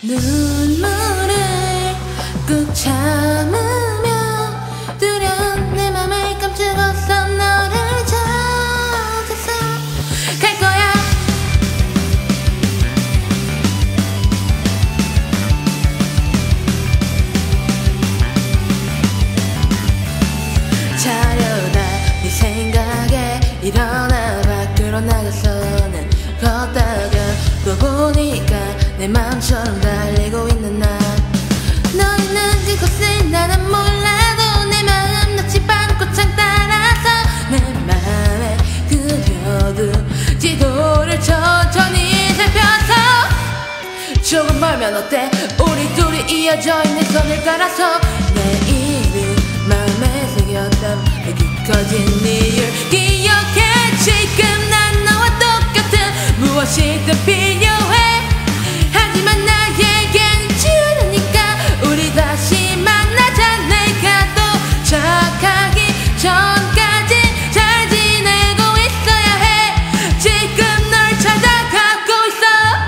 눈물을 꾹 참으며 두려운 내 맘을 감추고서 너를 찾아서 갈 거야. 자려다 네 생각에 일어나 밖으로 나가서는 걷다가 또 보니까 내 맘처럼 달리고 있는 나. 너 있는 그곳을 나는 몰라도 내 마음 나치반 꽃창 따라서 내 맘에 그려둔 지도를 천천히 살펴서 조금 멀면 어때? 우리 둘이 이어져 있는 선을 따라서 내 이름 마음에 새겼던 그 커진 이유를 기억해. 지금 난 너와 똑같은 무엇이든 필요해. 하지만 나에겐 지우니까 우리 다시 만나자. 내가 도착하기 전까지 잘 지내고 있어야 해. 지금 널 찾아가고 있어.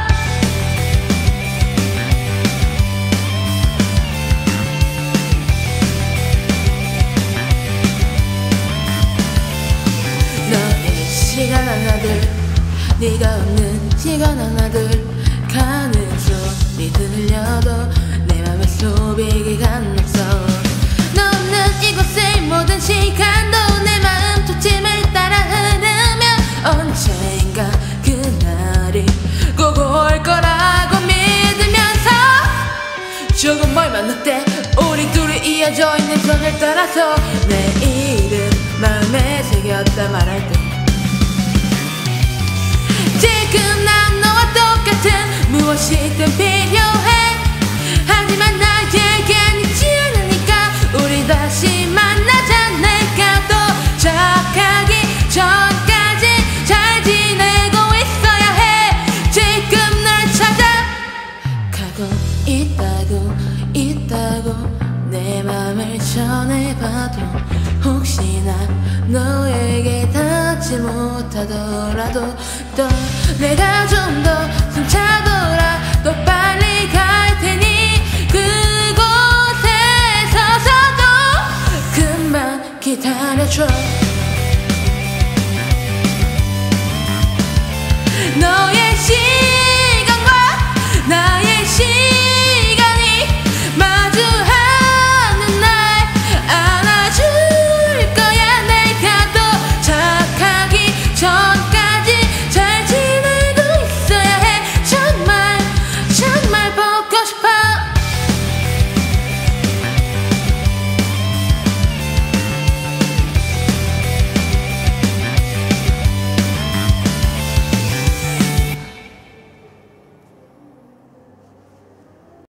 너의 시간 하나들, 네가 없는 시간 하나들, 가는 소리 들려도 내 맘에 소비기가 없어. 너 없는 이곳의 모든 시간도 내 마음 초침을 따라 흐르면 언젠가 그날이 꼭 올 거라고 믿으면서 조금 멀면 어때? 우리 둘이 이어져 있는 선을 따라서 내 이름 마음에 새겼다 말할 때 지금 난 너와 똑같은 무엇이든 필요해. 하지만 나에겐 있지 않으니까 우리 다시 만나자. 내가 도착하기 전까지 잘 지내고 있어야 해. 지금 널 찾아가고 있다고 내 맘을 전해봐도 혹시나 너에게 닿지 못하더라도 또 내가 좀 더 숨차더라 또 빨리 갈 테니 그곳에 서서도 금방 기다려줘.